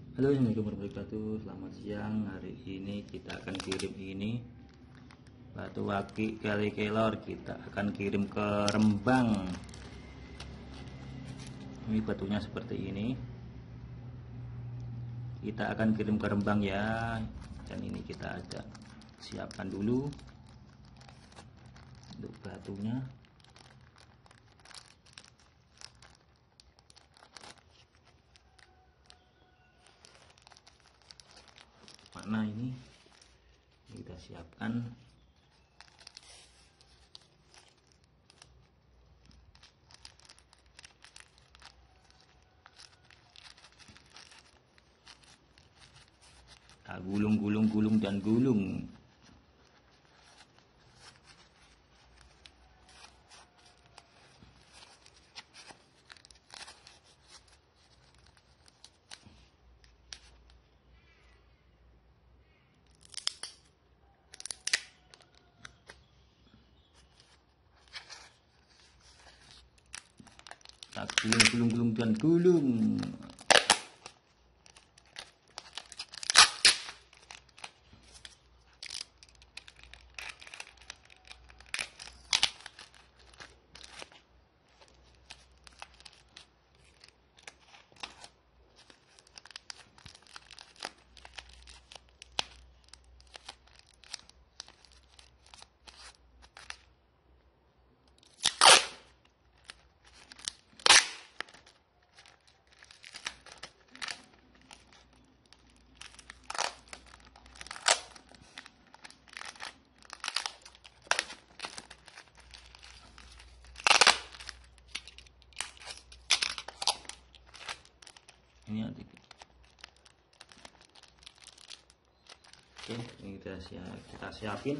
Halo, assalamualaikum warahmatullahi wabarakatuh. Selamat siang. Hari ini kita akan kirim ini batu aki kali kelor. Kita akan kirim ke Rembang. Ini batunya seperti ini. Kita akan kirim ke Rembang ya. Dan ini kita ada siapkan dulu untuk batunya. Mana ini kita siapkan. Nah, gulung dan gulung. Nah, gulung dan gulung. Ini nanti. Oke, ini kita siapin.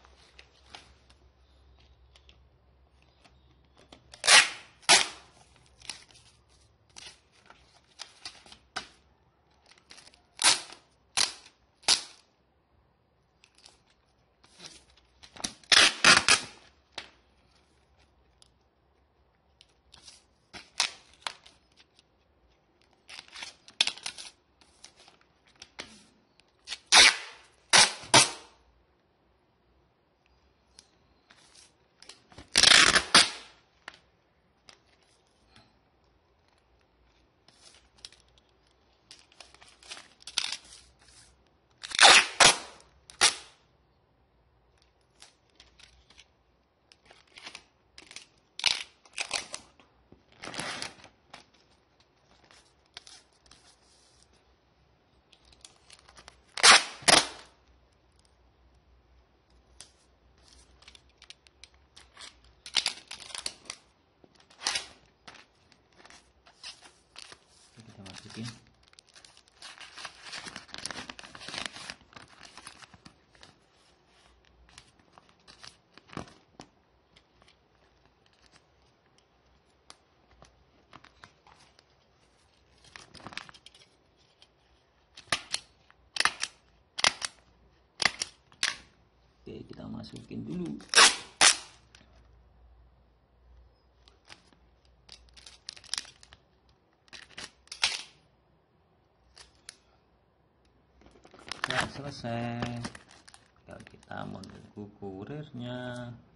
Kita masukin. Oke, kita masukin dulu. Nah, selesai. Tinggal kita menunggu kurirnya.